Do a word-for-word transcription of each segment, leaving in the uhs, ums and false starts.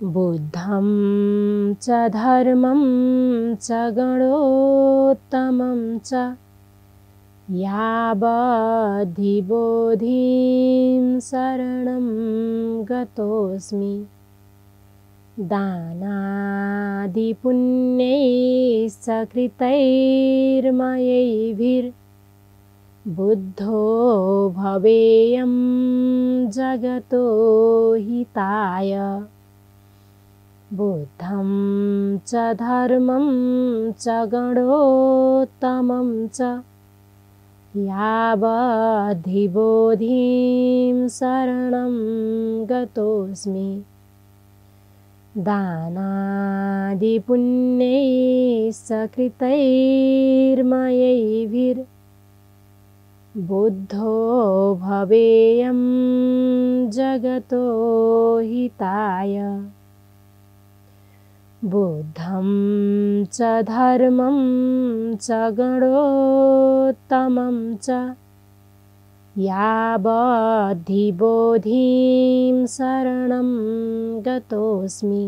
बुद्धं च धर्मं च गणोत्तमं च यावद्धि बोधिं शरणं गतोऽस्मि। दानादिपुण्यैश्च कृतैर्मयैर्भिर्बुद्धो भवेयं जगतो हिताय। बुद्धं च धर्मं च गणोत्तमं च यावद्धि बोधिं शरणं गतोऽस्मि। दानादिपुण्यैश्च कृतैर्मयैर्भिर्बुद्धो भवेयं जगतो हिताय। बुद्धं च धर्मं च गणोत्तमं च यावद्धि बोधिं शरणं गतोऽस्मि।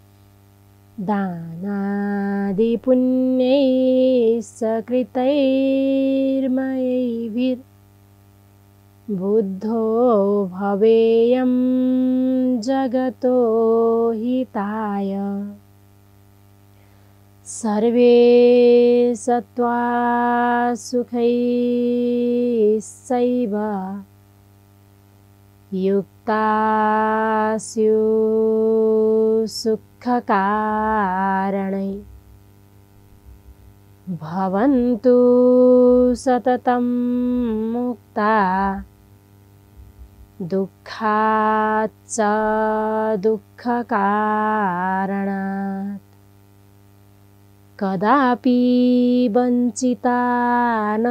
दानादिपुण्यैश्च कृतैर्मयैर्भिर्बुद्धो भवेयं जगतो हिताय। सर्वे सत्त्वा सुखैस्सैव युक्ता स्युः सुखकारणैः भवन्तु सततं मुक्ता दुःखाच्च दुःखकारणात्। कदापि वञ्चिता न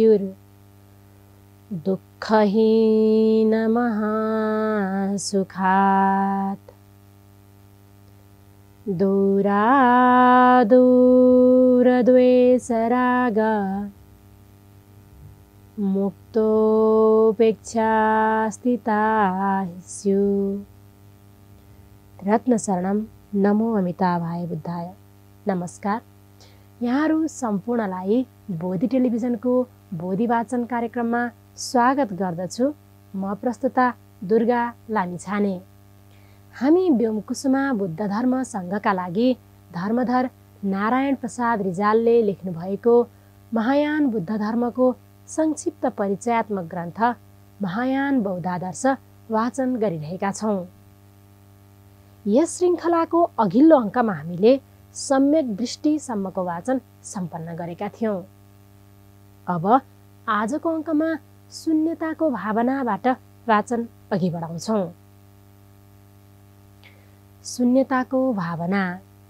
स्युर्दुःखहीनमहासुखात्। दूरादूरद्वेषराग मुक्तोपेक्षा स्थिता स्युः। रत्नशरणम नमो अमिताभाय बुद्धाय। नमस्कार। यहाँहरू सम्पूर्णलाई बोधि टेलिभिजनको बोधि वाचन कार्यक्रममा स्वागत गर्दछु। म प्रस्तुता दुर्गा लामिछाने। हामी व्योमकुसुमा बुद्ध धर्म संघका लागि धर्मधर नारायण प्रसाद रिजालले लेख्नुभएको महायान बुद्ध धर्मको संक्षिप्त परिचयात्मक ग्रन्थ महायान बौद्धादर्श वाचन गरिरहेका छौं। यस श्रृङ्खलाको अघिल्लो अङ्कमा हामीले सम्यक दृष्टिसम्मको वाचन सम्पन्न गरेका थियौं। अब आजको अङ्कमा शून्यताको भावनाबाट वाचन अघि बढाउँछौं। शून्यताको भावना।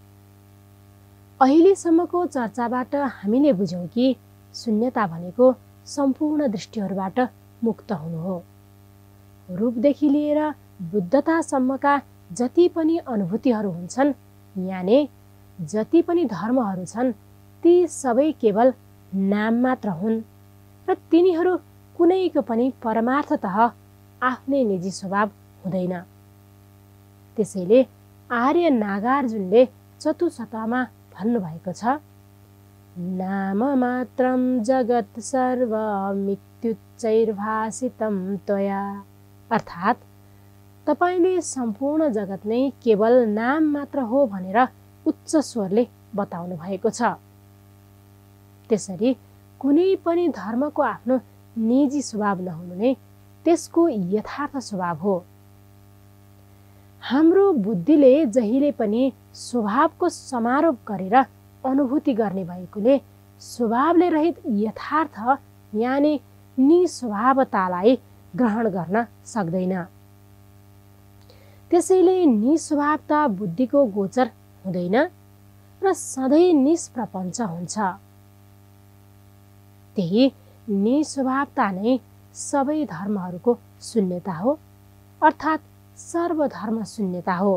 अहिलेसम्मको चर्चाबाट हामीले बुझ्यौं कि शून्यता भनेको सम्पूर्ण दृष्टिहरूबाट मुक्त हुनु हो। रूपदेखि लिएर बुद्धतासम्मका जति पनि अनुभूतिहरू हुन्छन्, याने जति पनि धर्महरू छन्, ती सबै केवल नाम मात्र हुन् र तिनीहरू कुनैको पनि परमार्थतः आफ्नै निजी स्वभाव हुँदैन। त्यसैले आर्य नागार्जुनले चतुसतमा भन्नुभएको छ, नाम मात्रं जगत् सर्व मित्युच्चैर्भासितं त्वया। अर्थात् तपाईले सम्पूर्ण जगत नै केवल नाम मात्र हो भनेर उच्च स्वरले बताउनु भएको छ। त्यसरी कुनै पनि धर्मको आफ्नो निजी स्वभाव नहुनु नै त्यसको यथार्थ स्वभाव हो। हाम्रो बुद्धिले जहिले पनि स्वभावको समारोप गरेर अनुभूति गर्ने भएकोले स्वभावले रहित यथार्थ यानि निस्वभावतालाई ग्रहण गर्न सक्दैन। त्यसैले निस्वभावता बुद्धिको गोचर हुँदैन र सधैँ निष्प्रपञ्च हुन्छ। त्यही निस्वभावता नै सबै धर्महरूको शून्यता हो, अर्थात् सर्वधर्म शून्यता हो।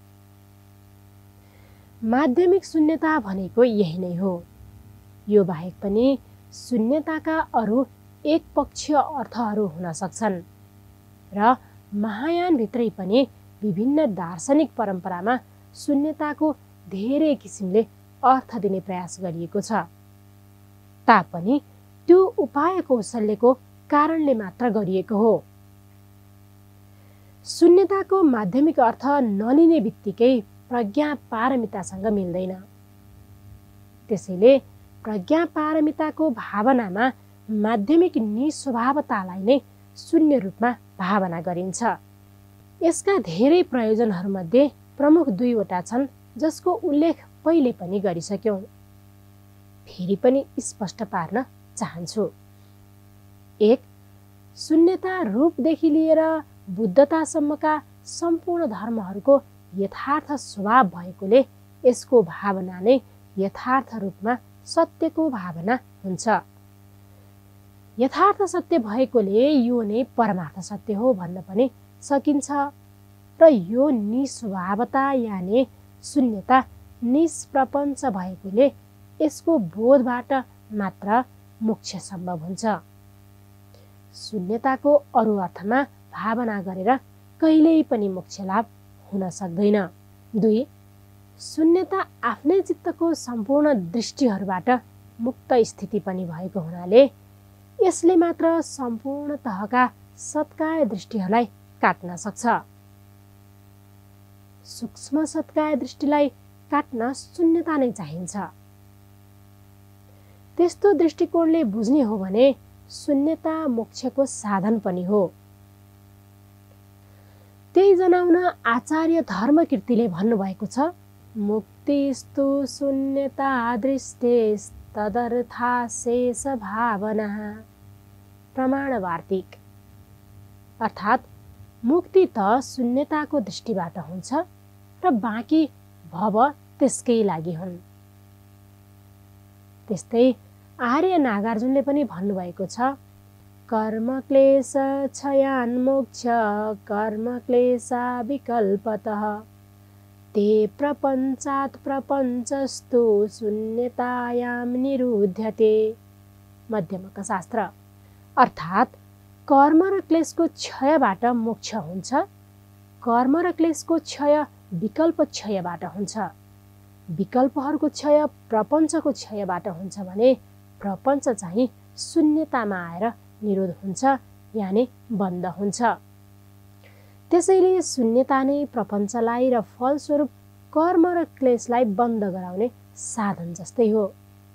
माध्यमिक शून्यता भनेको यही नै हो। यो बाहेक पनि शून्यताका अरू एकपक्षीय अर्थहरू हुन सक्छन् र महायानभित्रै पनि विभिन्न दार्शनिक परम्परामा शून्यताको धेरै किसिमले अर्थ दिने प्रयास गरिएको छ, तापनि त्यो उपाय कौशल्यको कारणले मात्र गरिएको हो। शून्यताको माध्यमिक अर्थ नलिने बित्तिकै प्रज्ञा पारमितासँग मिल्दैन। त्यसैले प्रज्ञा पारमिताको भावनामा माध्यमिक निस्वभावतालाई नै शून्य रूपमा भावना गरिन्छ। यसका धेरै प्रयोजनहरूमध्ये प्रमुख दुईवटा छन्, जसको उल्लेख पहिले पनि गरिसक्यौँ। फेरि पनि स्पष्ट पार्न चाहन्छु। एक, शून्यता रूपदेखि लिएर बुद्धतासम्मका सम्पूर्ण धर्महरूको यथार्थ स्वभाव भएकोले यसको भावना नै यथार्थ रूपमा सत्यको भावना हुन्छ। यथार्थ सत्य भएकोले यो नै परमार्थ सत्य हो भन्न पनि सकिन्छ र यो निस्वभावता यानि शून्यता निष्प्रपञ्च भएकोले यसको बोधबाट मात्र मोक्ष सम्भव हुन्छ। शून्यताको अरू अर्थमा भावना गरेर कहिल्यै पनि मोक्ष लाभ हुन सक्दैन। दुई, शून्यता आफ्नै चित्तको सम्पूर्ण दृष्टिहरूबाट मुक्त स्थिति पनि भएको हुनाले यसले मात्र सम्पूर्ण तहका सत्काय दृष्टिहरूलाई काट्न सक्छ। सूक्ष्म सत्काय दृष्टिलाई काट्न शून्यता नै चाहिन्छ। त्यस्तो दृष्टिकोणले बुझ्ने हो भने शून्यता मोक्षको साधन पनि हो। त्यही जनाउन आचार्य धर्मकीर्तिले भन्नुभएको छ, मुक्तिस्तु शून्यता दृष्टेस्तदर्था शेष भावना। प्रमाण वार्तिक। अर्थात् मुक्ति त शून्यताको दृष्टिबाट हुन्छ र बाँकी भव त्यसकै लागि हुन्। त्यस्तै आर्य नागार्जुनले पनि भन्नुभएको छ, कर्म क्लेश क्षयान् मोक्ष कर्म क्लेशा विकल्पतः ते प्रपञ्चात् प्रपञ्चस्तु शून्यतायां निरुध्यते। मध्यमक शास्त्र। अर्थात् कर्म र क्लेशको क्षयबाट मोक्ष हुन्छ, कर्म र क्लेशको क्षय विकल्प क्षयबाट हुन्छ, विकल्पहरूको क्षय प्रपञ्चको क्षयबाट हुन्छ भने प्रपञ्च चाहिँ शून्यतामा आएर निरोध हुन्छ यानि बन्द हुन्छ। त्यसैले शून्यता नै प्रपञ्चलाई र फलस्वरूप कर्म र क्लेशलाई बन्द गराउने साधन जस्तै हो।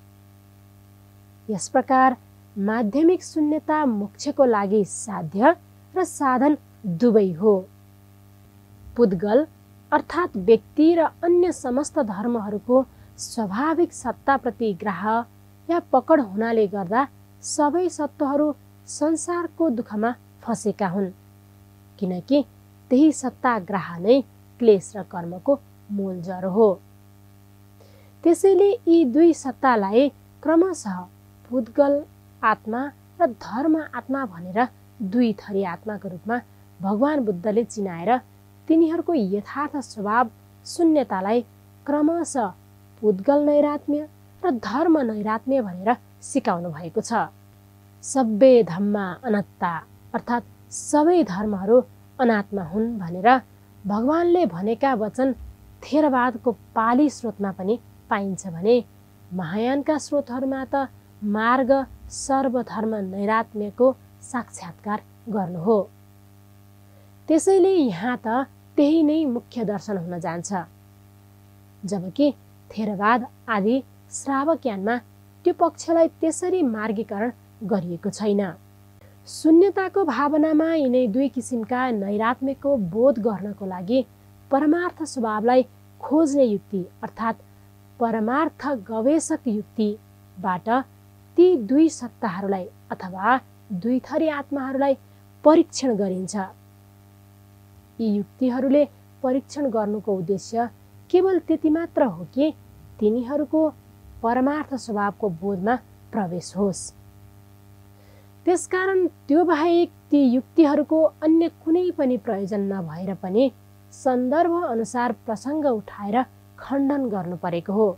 यस प्रकार माध्यमिक शून्यता मोक्षको लागि साध्य र साधन दुवै हो। पुद्गल अर्थात् व्यक्ति र अन्य समस्त धर्महरूको स्वाभाविक सत्ताप्रति ग्राह या पकड हुनाले गर्दा सबै सत्वहरू संसारको दुःखमा फसेका हुन्, किनकि त्यही सत्ताग्राह नै क्लेश र कर्मको मूल जरो हो। त्यसैले यी दुई सत्तालाई क्रमशः पुद्गल आत्मा र धर्म आत्मा भनेर दुई थरी आत्माको रूपमा भगवान बुद्धले चिनाएर तिनीहरूको यथार्थ स्वभाव शून्यतालाई क्रमशः पुद्गल नैरात्म्य र धर्म नैरात्म्य भनेर सिकाउनु भएको छ। सब्बे धम्मा अनात्ता अर्थात् सबै धर्महरू अनात्मा हुन् भनेर भगवानले भनेका वचन थेरवादको पाली स्रोतमा पनि पाइन्छ भने महायानका स्रोतहरूमा त मार्ग सर्वधर्म नैरात्म्यको साक्षात्कार गर्नु हो। त्यसैले यहाँ त त्यही नै मुख्य दर्शन हुन जान्छ, जबकि थेरवाद आदि श्रावकयानमा त्यो पक्षलाई त्यसरी मार्गीकरण गरिएको छैन। शून्यताको भावनामा यिनै दुई किसिमका नैरात्म्यको बोध गर्नको लागि परमार्थ स्वभावलाई खोज्ने युक्ति अर्थात् परमार्थ गवेषक युक्तिबाट ती दुई सत्ताहरूलाई अथवा दुई थरी आत्माहरूलाई परीक्षण गरिन्छ। यी युक्तिहरूले परीक्षण गर्नुको उद्देश्य केवल त्यति मात्र हो कि तिनीहरूको परमार्थ स्वभावको बोधमा प्रवेश होस्। त्यसकारण त्यो बाहेक ती युक्तिहरूको अन्य कुनै पनि प्रयोजन नभएर पनि सन्दर्भ अनुसार प्रसङ्ग उठाएर खण्डन गर्नु परेको हो।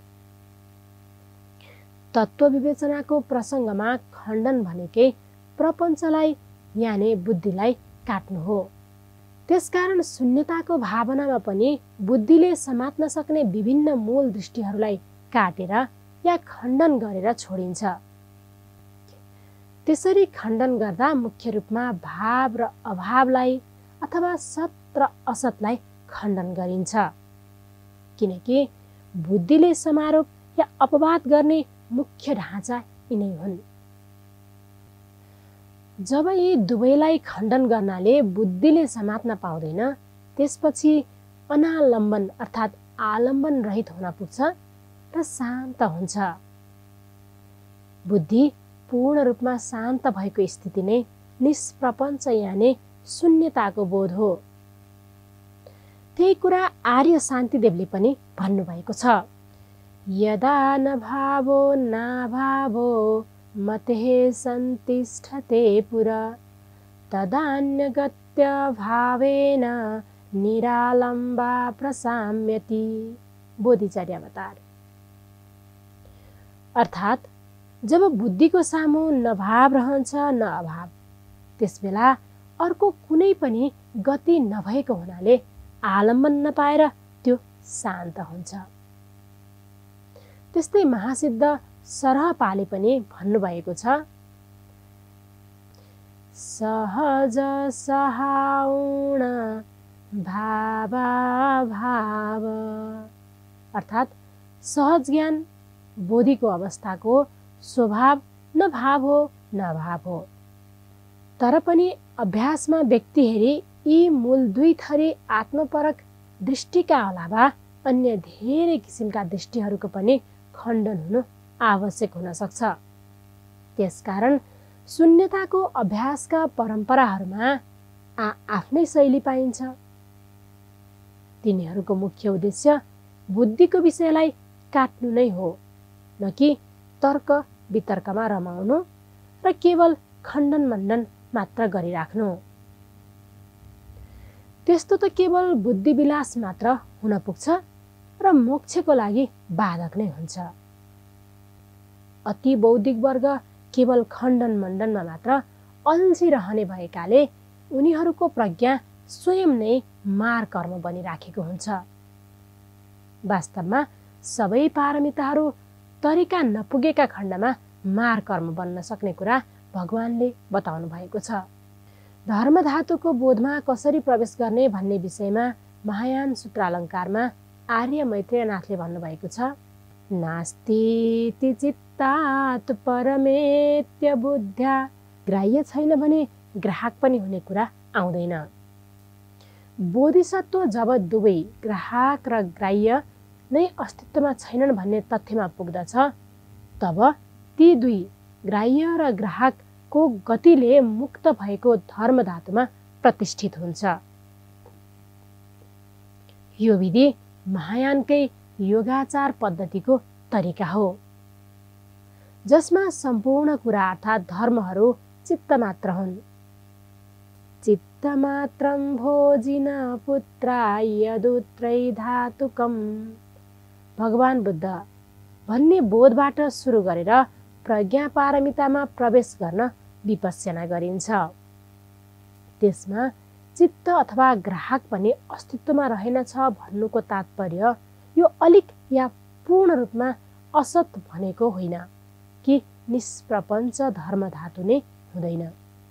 तत्त्व विवेचनाको प्रसङ्गमा खण्डन भनेकै प्रपञ्चलाई यानि बुद्धिलाई काट्नु हो। त्यसकारण शून्यताको भावनामा पनि बुद्धिले समात्न सक्ने विभिन्न मूल दृष्टिहरूलाई काटेर या खण्डन गरेर छोडिन्छ। त्यसरी खण्डन गर्दा मुख्य रूपमा भाव र अभावलाई अथवा सत र असतलाई खण्डन गरिन्छ, किनकि बुद्धिले समारोप या अपवाद गर्ने मुख्य ढाँचा यिनै हुन्। जब यी दुवैलाई खण्डन गर्नाले बुद्धिले समात्न पाउँदैन, त्यसपछि अनालम्बन अर्थात् आलम्बन रहित हुन पुग्छ र शान्त हुन्छ। बुद्धि पूर्ण रूपमा शान्त भएको स्थिति नै निष्प्रपञ्च यानि शून्यताको बोध हो। त्यही कुरा आर्य शान्तिदेवले पनि भन्नुभएको छ। यदा न भावो नाभावो मते सन्तिष्ठते पुरा तदान्यगत्य भावेन निरालम्बा प्रसाम्यति। बोधिचर्यावतार। अर्थात् जब बुद्धिको सामु न भाव रहन्छ न अभाव, त्यसबेला अर्को कुनै पनि गति नभएको हुनाले आलम्बन नपाएर त्यो शान्त हुन्छ। त्यस्तै महासिद्ध सरहपाले पनि भन्नुभएको छ, सहज सहाउण भावा भाव। अर्थात् सहज ज्ञान बोधिको अवस्थाको स्वभाव न भाव हो न भाव हो। तर पनि अभ्यासमा व्यक्ति हेरी यी मूल दुई थरी आत्मपरक दृष्टिका अलावा अन्य धेरै किसिमका दृष्टिहरूको पनि खण्डन हुनु आवश्यक हुन सक्छ। त्यसकारण शून्यताको अभ्यासका परम्पराहरूमा आ आफ्नै शैली पाइन्छ। तिनीहरूको मुख्य उद्देश्य बुद्धिको विषयलाई काट्नु नै हो, न कि तर्क वितर्कमा रमाउनु र केवल खण्डन मण्डन मात्र गरिराख्नु। त्यस्तो त केवल बुद्धिविलास मात्र हुन पुग्छ र मोक्षको लागि बाधक नै हुन्छ। अति बौद्धिक वर्ग केवल खण्डन मण्डनमा मात्र अल्झी रहने भएकाले उनीहरूको प्रज्ञा स्वयं नै मार कर्म बनिराखेको हुन्छ। वास्तवमा सबै पारमिताहरू तरिका नपुगेका खण्डमा मार कर्म बन्न सक्ने कुरा भगवानले बताउनु भएको छ। धर्म धातुको बोधमा कसरी प्रवेश गर्ने भन्ने विषयमा महायान सूत्रालङ्कारमा आर्य मैत्रेयनाथले भन्नुभएको छ, नास्ति चित्तात् परमेत्य बुद्ध्या। ग्राह्य छैन भने ग्राहक पनि हुने कुरा आउँदैन। बोधिसत्व जब दुवै ग्राहक र ग्राह्य नै अस्तित्वमा छैनन् भन्ने तथ्यमा पुग्दछ, तब ती दुई ग्राह्य र ग्राहकको गतिले मुक्त भएको धर्म धातुमा प्रतिष्ठित हुन्छ। यो विधि महायानकै योगाचार पद्धतिको तरिका हो, जसमा सम्पूर्ण कुरा अर्थात् धर्महरू चित्त मात्र हुन्। चित्त मात्रं भोजिन पुत्रा यदुत्रै धातुकम्। भगवान बुद्ध भन्ने बोधबाट सुरु गरेर प्रज्ञा पारमितामा प्रवेश गर्न विपश्यना गरिन्छ। त्यसमा चित्त अथवा ग्राहक पनि अस्तित्वमा रहेनछ भन्नुको तात्पर्य यो अलिक या पूर्ण रूपमा असत भनेको होइन कि निष्प्रपञ्च धर्म धातु नै हुँदैन।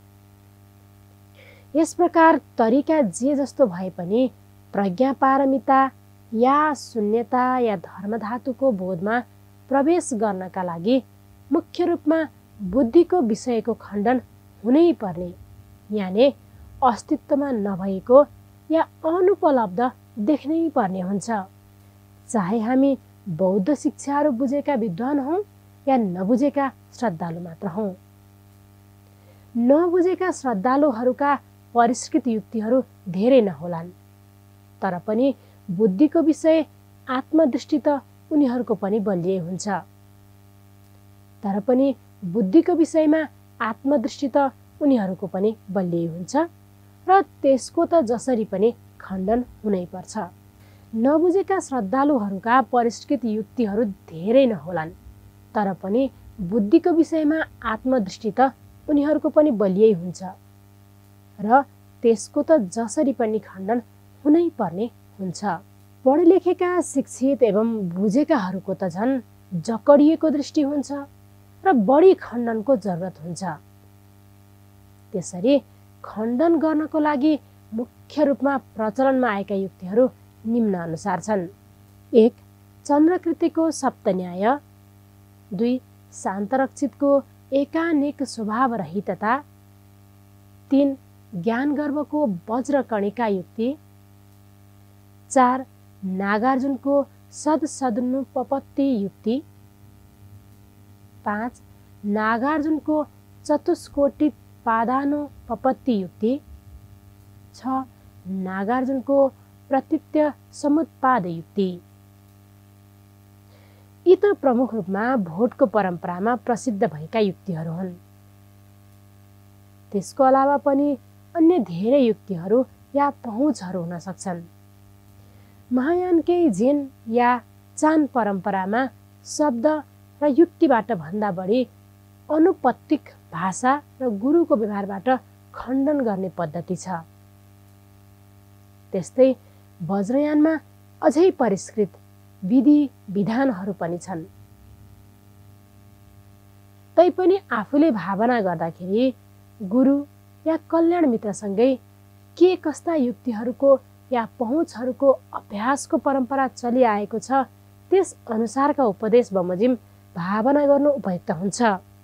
यस प्रकार तरिका जे जस्तो भए पनि प्रज्ञा पारमिता या शून्यता या धर्म धातुको बोधमा प्रवेश गर्नका लागि मुख्य रूपमा बुद्धिको विषयको खण्डन हुनै पर्ने, यानि अस्तित्वमा नभएको या अनुपलब्ध देख्नै पर्ने हुन्छ। चाहे हामी बौद्ध शिक्षाहरू बुझेका विद्वान हौं या नबुझेका श्रद्धालु मात्र हौं। नबुझेका श्रद्धालुहरूका परिष्कृत युक्तिहरू धेरै नहोलान्, तर पनि बुद्धिको विषय आत्मदृष्टि त उनीहरूको पनि बलियै हुन्छ। तर पनि बुद्धिको विषयमा आत्मदृष्टि त उनीहरूको पनि बलियै हुन्छ र त्यसको त जसरी पनि खण्डन हुनै पर्छ। नबुझेका श्रद्धालुहरूका परिष्कृत युक्तिहरू धेरै नहोलान्, तर पनि बुद्धिको विषयमा आत्मदृष्टि त उनीहरूको पनि बलियै हुन्छ र त्यसको त जसरी पनि खण्डन हुनै पर्ने हुन्छ। पढे लेखेका शिक्षित एवं बुझेकाहरूको त झन् जकडिएको दृष्टि हुन्छ र बढी खण्डनको जरुरत हुन्छ। त्यसरी खण्डन गर्नको लागि मुख्य रूपमा प्रचलनमा आएका युक्तिहरू निम्न अनुसार छन्। एक, चन्द्रकृतिको सप्तन्याय। दुई, शान्तरक्षितको एकानेक स्वभाव रहितता। तीन, ज्ञानगर्भको वज्रकणिका युक्ति। चार, नागार्जुनको सदसदनुपपत्ति युक्ति। पाँच, नागार्जुनको चतुष्कोटि पादानुपपत्ति युक्ति। छ, नागार्जुनको प्रतीत्य समुत्पाद युक्ति। यी त प्रमुख रूपमा भोटको परम्परामा प्रसिद्ध भएका युक्तिहरू हुन्। त्यसको अलावा पनि अन्य धेरै युक्तिहरू या पहुँचहरू हुन सक्छन्। महायानकै झेन या चान परम्परामा शब्द र युक्तिबाट भन्दा बढी अनुपत्तिक भाषा र गुरुको व्यवहारबाट खण्डन गर्ने पद्धति छ। त्यस्तै वज्रयानमा अझै परिष्कृत विधि विधानहरू पनि छन्। तैपनि आफूले भावना गर्दाखेरि गुरु या कल्याण मित्रसँगै के कस्ता युक्तिहरूको या पहुँचहरूको अभ्यासको परम्परा चलिआएको छ त्यस अनुसारका उपदेश बमोजिम भावना गर्नु उपयुक्त हुन्छ।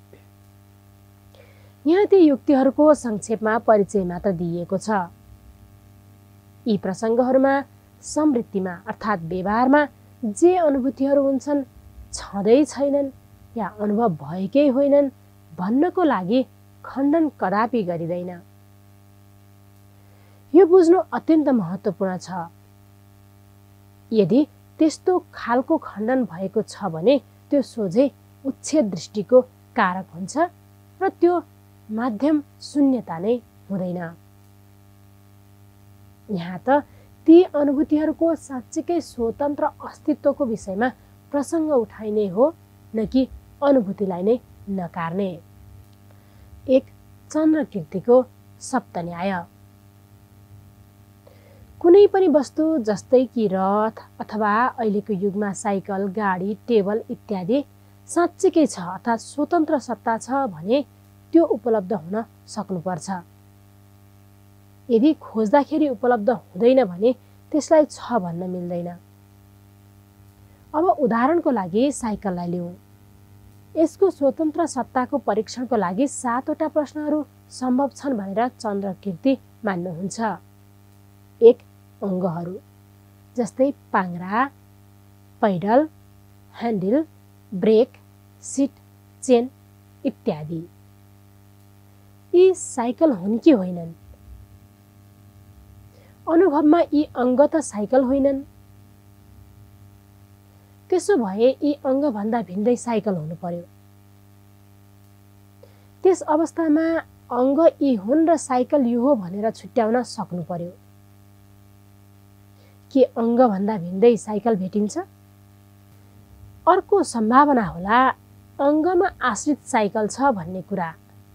यहाँ ती युक्तिहरूको संक्षेपमा परिचय मात्र दिइएको छ। यी प्रसङ्गहरूमा समृद्धिमा अर्थात् व्यवहारमा जे अनुभूतिहरू हुन्छन् छँदै छैनन् या अनुभव भएकै होइनन् भन्नको लागि खण्डन कदापि गरिँदैन। यो बुझ्नु अत्यन्त महत्त्वपूर्ण छ। यदि त्यस्तो खालको खण्डन भएको छ भने त्यो सोझै उच्छेद दृष्टिको कारक हुन्छ र त्यो माध्यम शून्यता नै हुँदैन। यहाँ त ती अनुभूतिहरूको साँच्चीकै स्वतन्त्र अस्तित्वको विषयमा प्रसङ्ग उठाइने हो, न कि अनुभूतिलाई नै नकार्ने। एक, चन्द्रकृतिको सप्तन्याय। कुनै पनि वस्तु जस्तै कि रथ अथवा अहिलेको युगमा साइकल, गाडी, टेबल इत्यादि साँच्चीकै छ अर्थात् स्वतन्त्र सत्ता छ भने त्यो उपलब्ध हुन सक्नुपर्छ। यदि खोज्दाखेरि उपलब्ध हुँदैन भने त्यसलाई छ भन्न मिल्दैन। अब उदाहरणको लागि साइकललाई लिउँ। यसको स्वतन्त्र सत्ताको परीक्षणको लागि सातवटा प्रश्नहरू सम्भव छन् भनेर चन्द्रकृति मान्नुहुन्छ। एक, अङ्गहरू जस्तै पाङ्ग्रा, pedal, handle, brake, seat, chain इत्यादि। यी साइकल हुन् कि होइनन्? अनुभवमा यी अङ्ग त साइकल होइनन्। त्यसो भए यी अङ्गभन्दा भिन्दै साइकल हुनु पर्यो। त्यस अवस्थामा अङ्ग यी हुन् र साइकल यो हो भनेर छुट्याउन सक्नु पर्यो। के अङ्गभन्दा भिन्दै साइकल भेटिन्छ? अर्को सम्भावना होला अङ्गमा आश्रित साइकल छ भन्ने कुरा।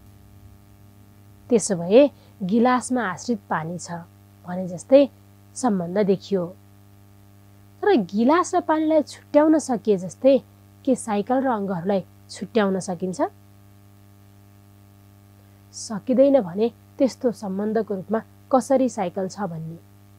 त्यसो भए गिलासमा आश्रित पानी छ भने जस्तै सम्बन्ध देखियो। तर गिलास र पानीलाई छुट्याउन सकिए जस्तै के साइकल र अङ्गहरूलाई छुट्याउन सकिन्छ? सकिँदैन भने त्यस्तो सम्बन्धको रूपमा कसरी साइकल छ भन्ने?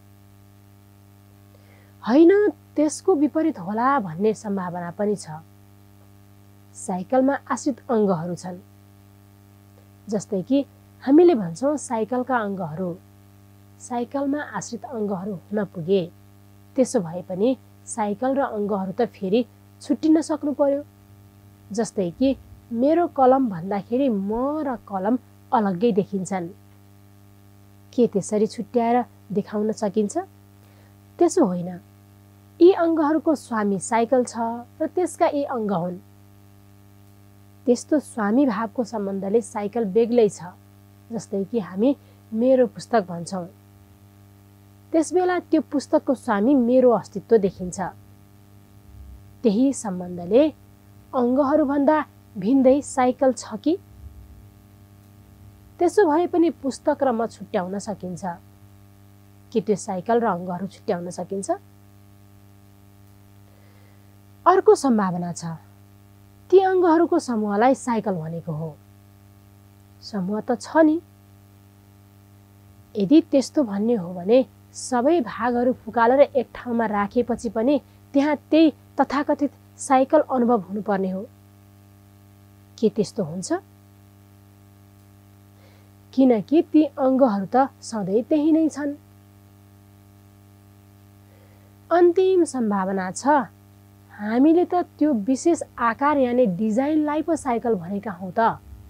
होइन, त्यसको विपरीत होला भन्ने सम्भावना पनि छ। साइकलमा आश्रित अङ्गहरू छन्। जस्तै कि हामीले भन्छौँ साइकलका अङ्गहरू। साइकलमा आश्रित अङ्गहरू हुन पुगे। त्यसो भए पनि साइकल र अङ्गहरू त फेरि छुट्टिन सक्नु पर्यो। जस्तै कि मेरो कलम भन्दाखेरि म र कलम अलग्गै देखिन्छन्। के त्यसरी छुट्याएर देखाउन सकिन्छ? त्यसो होइन। यी अङ्गहरूको स्वामी साइकल छ र त्यसका यी अङ्ग हुन्। त्यस्तो स्वामी भावको सम्बन्धले साइकल बेग्लै छ। जस्तै कि हामी मेरो पुस्तक भन्छौँ। त्यसबेला त्यो पुस्तकको स्वामी मेरो अस्तित्व देखिन्छ। त्यही सम्बन्धले अङ्गहरूभन्दा भिन्दै साइकल छ कि? त्यसो भए पनि पुस्तक र म छुट्याउन सकिन्छ कि त्यो साइकल र अङ्गहरू छुट्याउन सकिन्छ? अर्को सम्भावना छ, ती अङ्गहरूको समूहलाई साइकल भनेको हो। समूह त छ नि। यदि त्यस्तो भन्ने हो भने सबै भागहरू फुकालेर एक ठाउँमा राखेपछि पनि त्यहाँ त्यही तथाकथित साइकल अनुभव हुनुपर्ने हो। के त्यस्तो हुन्छ? किनकि ती अङ्गहरू त सधैँ त्यही नै छन्। अन्तिम सम्भावना छ, हामीले त त्यो विशेष आकार यानि डिजाइनलाई पो साइकल भनेका हौँ त।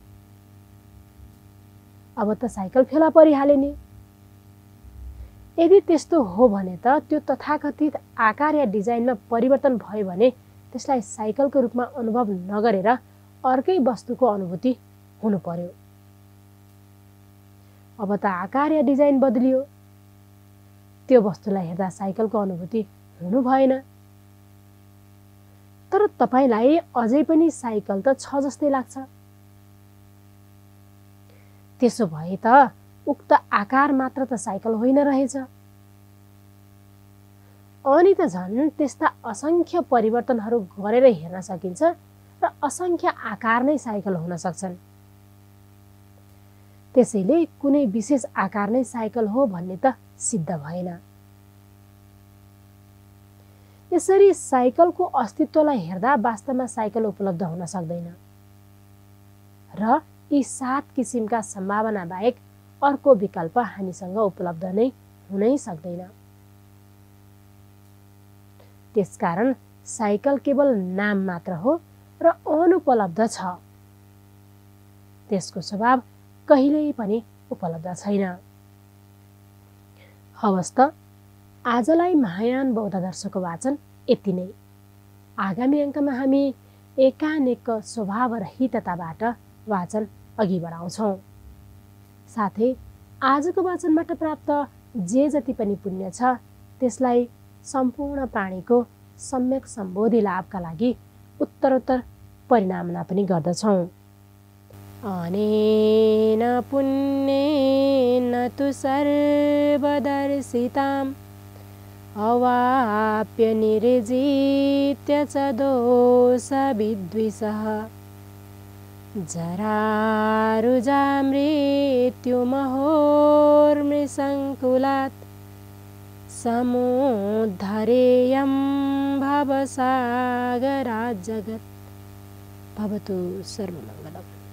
अब त साइकल फेला परिहाल्यो नि। यदि त्यस्तो हो भने त त्यो तथाकथित आकार या डिजाइनमा परिवर्तन भयो भने त्यसलाई साइकलको रूपमा अनुभव नगरेर अर्कै वस्तुको अनुभूति हुनु पर्यो। अब त आकार या डिजाइन बदलियो, त्यो वस्तुलाई हेर्दा साइकलको अनुभूति हुनु भएन। तर तपाईलाई अझै पनि साइकल त छ जस्तै लाग्छ। त्यसो भए त उक्त आकार मात्र त साइकल होइन रहेछ। अनि त झन् त्यस्ता असंख्य परिवर्तनहरू गरेर हेर्न सकिन्छ र असंख्य आकार नै साइकल हुन सक्छन्। त्यसैले कुनै विशेष आकार नै साइकल हो भन्ने त सिद्ध भएन। यसरी साइकलको अस्तित्वलाई हेर्दा वास्तवमा साइकल उपलब्ध हुन सक्दैन र यी सात किसिमका सम्भावना बाहेक अर्को विकल्प हामीसँग उपलब्ध नै हुनै सक्दैन। त्यसकारण साइकल केवल नाम मात्र हो र अनुपलब्ध छ। त्यसको स्वभाव कहिल्यै पनि उपलब्ध छैन। हवस् त, आजलाई महायान बौद्ध दर्शको वाचन यति नै। आगामी अङ्कमा हामी एकानेक स्वभावरहितताबाट वाचन अघि बढाउँछौँ। साथै आजको वाचनबाट प्राप्त जे जति पनि पुण्य छ त्यसलाई सम्पूर्ण प्राणीको सम्यक सम्बोधि लाभका लागि उत्तरोत्तर परिणामना पनि गर्दछौँ। अनेन पुण्येन तु सर्वदर्शिताम् अवाप्य निरजित्य च दोषविद्विषः जरारुजामृत्युमहोर्मृसङ्कुलात् समुद्धरेयं भवसागरात् जगत्। भवतु सर्वमङ्गलम्।